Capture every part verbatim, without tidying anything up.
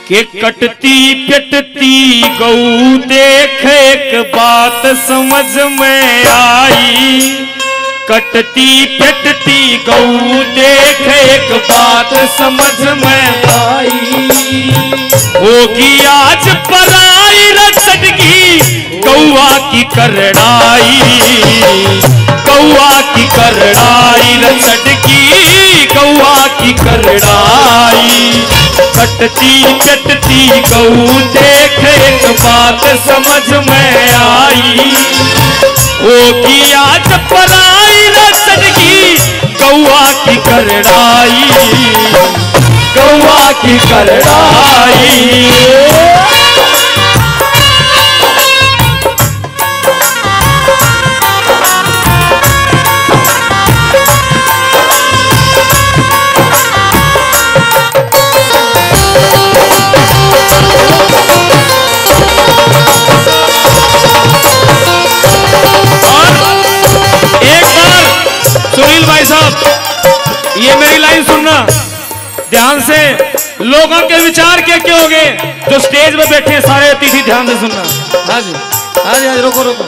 के कटती पिटती गऊ देख एक बात समझ में आई। कटती पिटती गऊ देख एक बात समझ में आई। होगी आज पराई रटगी कौआ की करड़ाई। कौआ की करड़ाई रटगी कौआ की करड़ाई। कटती कटती गऊ देख एक बात समझ में आई। होगी आज पराई रटगी कौआ की करड़ाई। कौआ की करड़ाई। सुनील भाई साहब ये मेरी लाइन सुनना ध्यान से। लोगों के विचार क्या क्या हो गए जो स्टेज पे बैठे हैं सारे अतिथि ध्यान से सुनना। हाँ जी हाँ जी हाँ जी रोको रोको।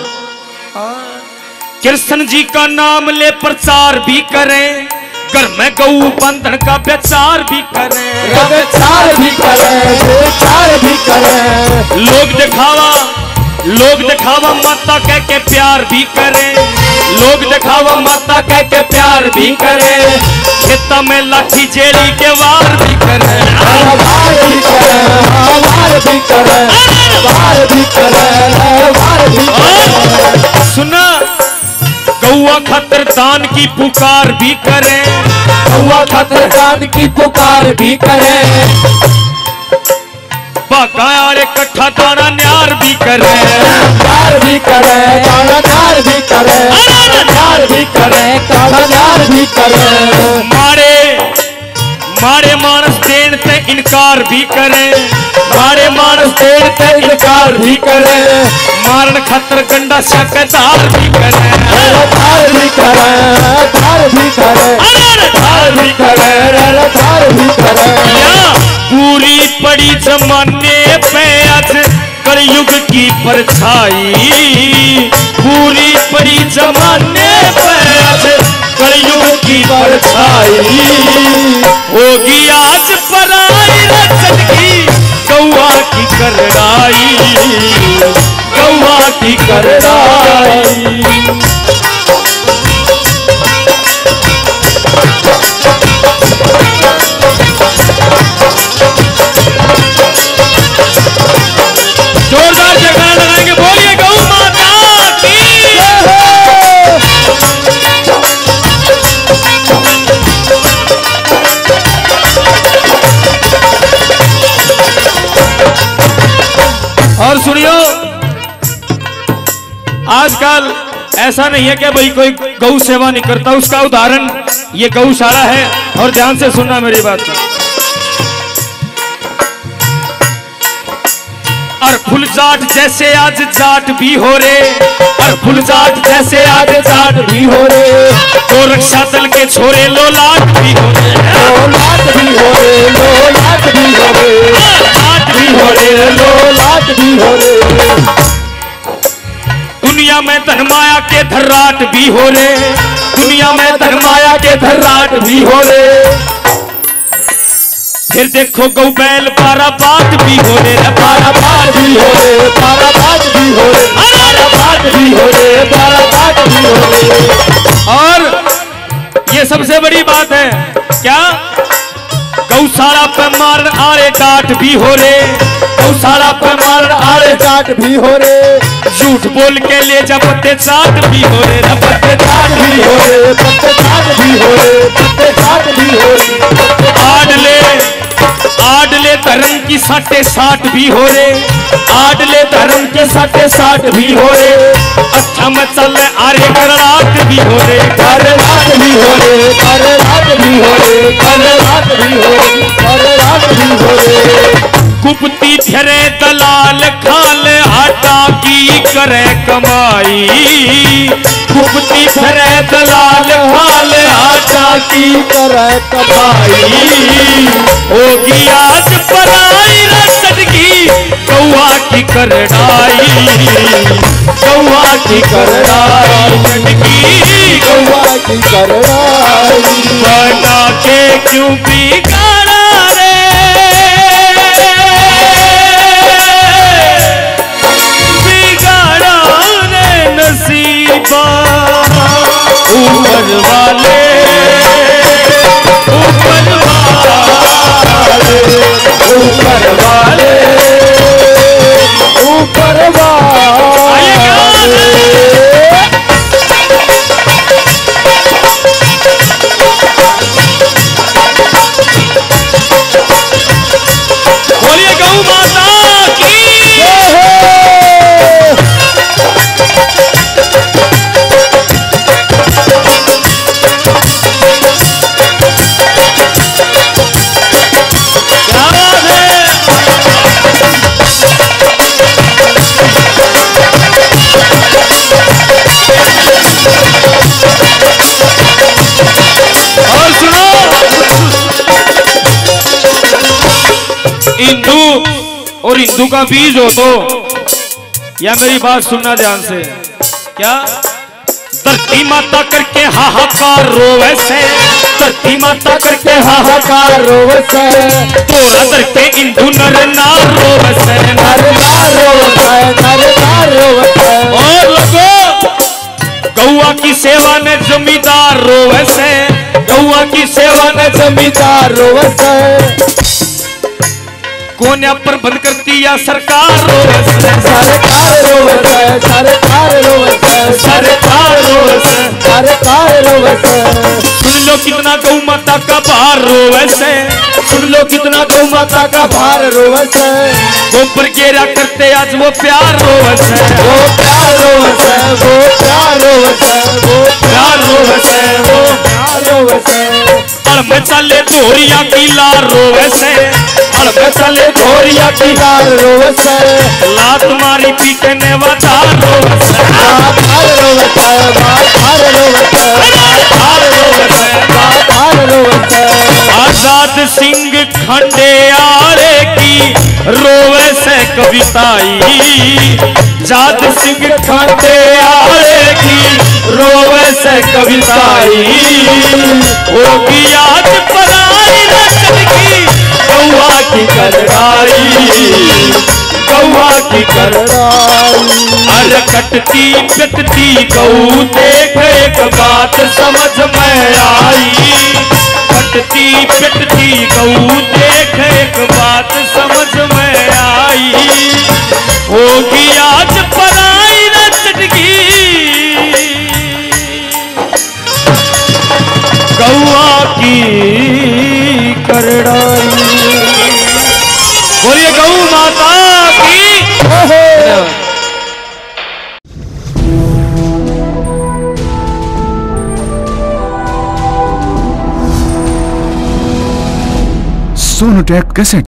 कृष्ण जी का नाम ले प्रचार भी करें। घर में गऊ बंधन का प्रचार भी करें। प्रचार भी करें प्रचार भी करें। लोग दिखावा लोग दिखावा माता कह के प्यार भी करें। लोग दिखावा माता कह के प्यार भी करें। खेता में लाठी जेड़ी के वार भी करें। वार भी करें वार भी करें वार भी करें वार भी करें। सुना गौआ खातिर दान की पुकार भी करें। गौआ खातिर दान की पुकार भी करें। बागायार इकट्ठा दाना न्यार भी करे। न्यार भी करे काला न्यार भी करे। न्यार भी करे काला न्यार भी करे। मारे मारे मानस देन ते इनकार भी करे। मारे मानस देन ते इनकार भी करे। मारन खतर गंडा शकेदार भी करे। धार भी करे धार भी करे धार भी करे धार भी करे। पूरी पड़ी जमाने पे आज कलयुग की परछाई। पूरी पड़ी जमाने पे आज कलयुग की परछाई। होगी आज पराई रटगी कौआ की करड़ाई। कौआ की करड़ाई। जोरदार जयकारा लगाएंगे। बोलिए गौ माता की। और सुनियो आजकल ऐसा नहीं है कि भाई कोई गौ सेवा नहीं करता। उसका उदाहरण ये गौशाला है। और ध्यान से सुनना मेरी बात। और फुल जाट जैसे आज जाट भी हो रे। और फुल जाट जैसे आज जाट भी हो रे। तो रक्षा दल के छोरे लोलाट भी हो रे। लोलाट भी हो रे लोलाट भी हो रे लाट भी हो रे। लोलाट भी हो रे। दुनिया में धर्माया के धर्राट भी हो रे। दुनिया में धर्माया के धर्राट भी हो रे। फिर देखो गौ बैल बारा बात भी हो रे। बारा बात भी हो रे बारा बात भी हो रे बारा बात भी हो रे बारा बात भी हो रे। और ये सबसे बड़ी बात है क्या गौशाला पे मार आड़े डांट भी हो रे। गौशाला पे मार आड़े डांट भी हो रे। झूठ बोल के ले जा पत्ते चाट भी हो रे। पत्ते चाट भी हो रे पत्ते चाट भी हो रे पत्ते चाट भी हो रे। आडले आडले धर्म की साटे साठ भी हो रे। आडले धर्म के साटे साठ भी हो रे। अच्छा में चल आरे करराट भी हो रे। करराट भी हो रे करराट भी हो रे करराट भी हो रे करराट भी हो रे। कुपती फिरे दलाल खाल आटा की करे कमाई। कुपती फिरे दलाल खाल आटा की करे कमाई। होगी आज पराई करड़ाई, गौआ की करड़ाई झटकी, गौआ की करड़ाई। बना के क्यों बिगाड़ा रे, बिगाड़ा रे नसीबा, ऊपर वाले ऊपर वाले ऊपर वाले ऊपर वाले। बोलिए गौ माता की। और सुनो, हिंदू और हिंदू का बीज हो तो, या मेरी बात सुनना ध्यान से, क्या धरती माता करके हाहाकार रोवे से, धरती माता करके हाहाकार रोवे से, तोरा करके हिंदू नर नार रोवे से, नर नार रोवे से, नर नार रोवे से। और लोगों, गौआ की सेवा में जमींदार रोवे से, गौआ की सेवा में जमींदार रोवे से, कोन्या पर बंद करती या सरकार रोवे से, सरकार रोवे से, सरकार रोवे से, सरकार रोवे से, सरकार रोवे से। सुन लो कितना गौ माता का भार रोवे से, सुन लो कितना गौ माता का भार रोवे से, गौ पर गेरा करते आज वो प्यार रोवे से, वो प्यार रोवे से, वो प्यार रोवे से, वो प्यार रोवे से, वो प्यार रोवे से। अड़ में चले धोरिया की लार रोवे से, अड़ में चले धोरिया की लार रोवे से, लात मारी पीटने वादार रोवे से, भार रोवे से, भार रोवे से, भार रोवे से, भार रोवे से। आजाद सिंह खंडेयारे की रोवे से कविताई, आजाद सिंह खंडेयारे की रोवे से कविताई, होगी आज पराई रचन की, गौआ की करड़ाई, गौआ की करड़ाई। अरे कटती पिटती गऊ देख एक बात समझ में आई, कटती पिटती गऊ देख एक बात समझ में आई, होगी आज पराई रचनगी, गौआ की करड़ाई। बोलिए गौ माता की। सोनोटेक कैसेट